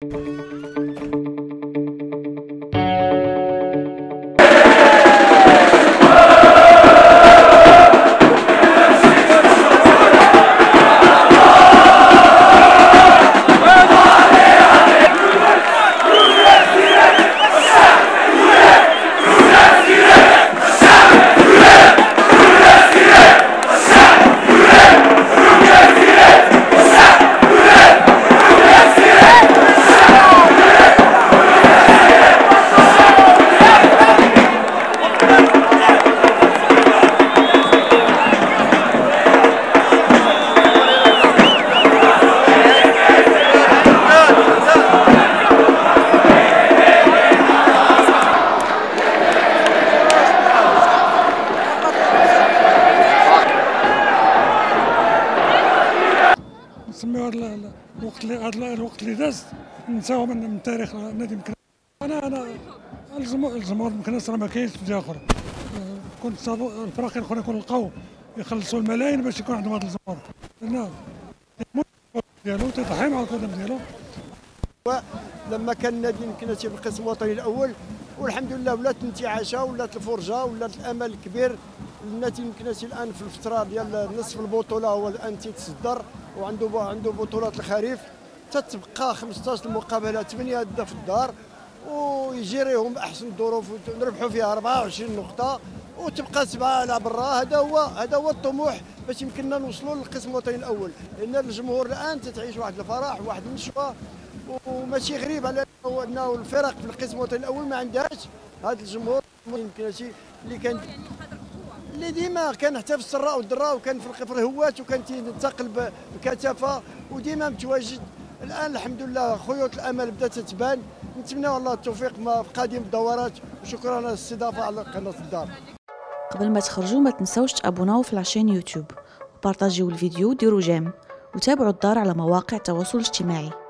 نسميو هذا الوقت اللي داز نساو من تاريخ نادي مكناس. انا الجمهور مكناس راه ما كاينش في جهه اخرى. كنت الفرق الاخرى يكونوا لقاو يخلصوا الملايين باش يكون عندهم هذا الجمهور، لان ديالو تضحي مع القدم ديالو. لما كان نادي مكناس في القسم الوطني الاول، والحمد لله ولات انتعاشه، ولات الفرجه، ولات الامل الكبير. النادي المكناسي الان في الفتره ديال نصف البطوله هو الان تيتصدر، وعنده بطولات الخريف، تتبقى 15 مقابله 8 في الدار، ويجيريهم باحسن الظروف ونربحوا فيها 24 نقطه، وتبقى 7 على برا. هذا هو الطموح باش يمكننا نوصلوا للقسم الوطني الاول، لان الجمهور الان تتعيش واحد الفرح وواحد النشوه، وماشي غريب على انه الفرق في القسم الوطني الاول ما عندهاش هذا الجمهور المكناسي اللي ديما كان حتى في السراء والضراء، وكان في الهوات، وكان تينتقل بكثافه وديما متواجد. الان الحمد لله خيوط الامل بدات تبان، نتمنى الله التوفيق في قادم الدورات، وشكرا على الاستضافه على قناه الدار. قبل ما تخرجوا ما تنسوش تابوناو في لاشين يوتيوب، وبارطاجيو الفيديو وديروا جيم، وتابعوا الدار على مواقع التواصل الاجتماعي.